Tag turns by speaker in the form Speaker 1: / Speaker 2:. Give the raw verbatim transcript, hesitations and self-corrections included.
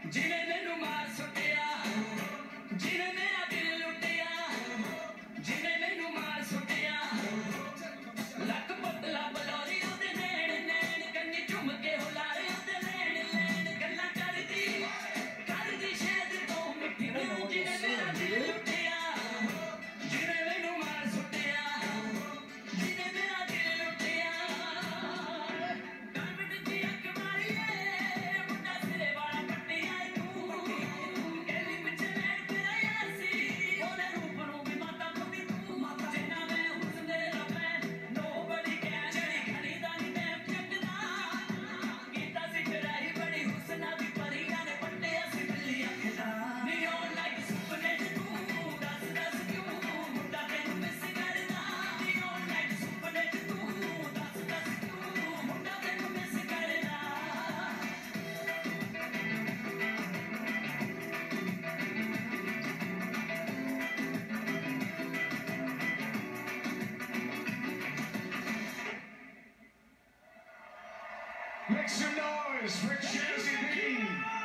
Speaker 1: जिने मैनू मार सुटिया जिने मेरा दिल लुटिया जिने मैनू मार सुटिया लक पतला बलौरी ओदे नैन नैन कन्नी झुम के हुलारे ओदे लैन लैन गल्लां करदी करदी शहद तो मिठी जिने मेरा दिल लुटिया जिने मैनू मार सुटिया जिने मेरा दिल लुटिया डायमंड दी अख मारीए मुंडा सिरे वाला पट्टिया तू गली विच लैन तेरा यार सी ओदे रूप नूं भी माता खुदी तू जिन्ना मैं हुस्न दे रब्बे नो बड़ी कै जड़ी खड़ी दा नी मैं चंगदा कीता सी चढ़ाई बड़ी हुस्ना दी परियां ने पट्टे असी बिल्ली अखदा नी ऑन लाइक सुपने तू दस दस क्यों मुंडा तैनू मिस करदा नी ऑन लाइक सुपने तू दस दस क्यों मुंडा तैनू मिस करदा
Speaker 2: Make some noise for Jazzy B.